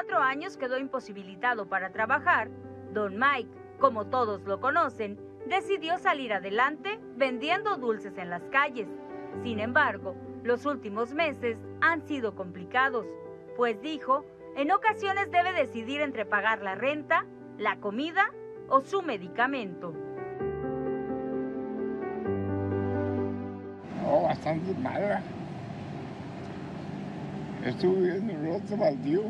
4 años quedó imposibilitado para trabajar, don Mike, como todos lo conocen, decidió salir adelante vendiendo dulces en las calles. Sin embargo, los últimos meses han sido complicados, pues dijo, en ocasiones debe decidir entre pagar la renta, la comida o su medicamento. Oh, bastante mala. Estuve viendo el lote baldío.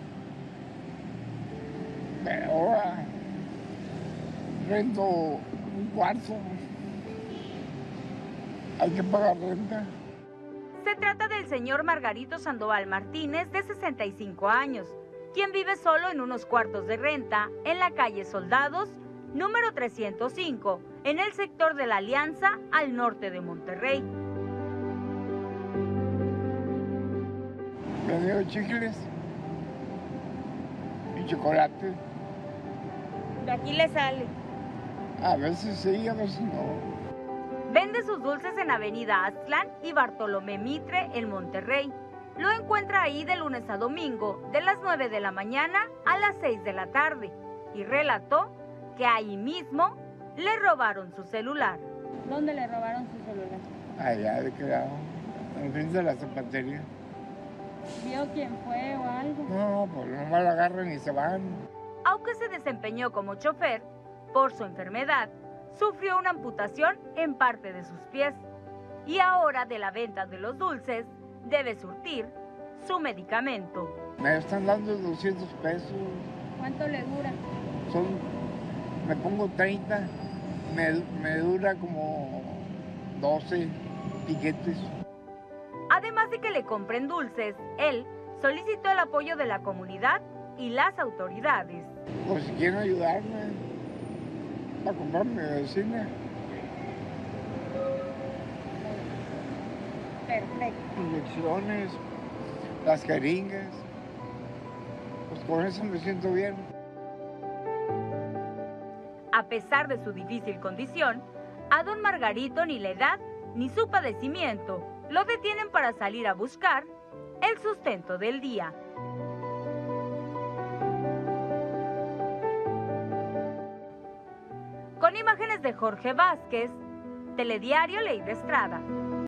Pero ahora rento un cuarto. Hay que pagar renta. Se trata del señor Margarito Sandoval Martínez, de 65 años, quien vive solo en unos cuartos de renta en la calle Soldados, número 305, en el sector de la Alianza, al norte de Monterrey. Vendo chicles y chocolate. De aquí le sale. A veces sí, a veces no. Vende sus dulces en Avenida Aztlán y Bartolomé Mitre, en Monterrey. Lo encuentra ahí de lunes a domingo, de las 9 de la mañana a las 6 de la tarde. Y relató que ahí mismo le robaron su celular. ¿Dónde le robaron su celular? Allá de quedado, enfrente de la zapatería. ¿Vio quién fue o algo? No, pues nomás lo agarran y se van. Aunque se desempeñó como chofer, por su enfermedad, sufrió una amputación en parte de sus pies. Y ahora de la venta de los dulces, debe surtir su medicamento. Me están dando 200 pesos. ¿Cuánto le dura? Me pongo 30, me dura como 12 piquetes. Además de que le compren dulces, él solicitó el apoyo de la comunidad y las autoridades. Pues si quieren ayudarme a comprar mi medicina. Perfecto. Inyecciones, las jeringas. Pues con eso me siento bien. A pesar de su difícil condición, a don Margarito ni la edad ni su padecimiento lo detienen para salir a buscar el sustento del día. Con imágenes de Jorge Vázquez, Telediario Ley de Estrada.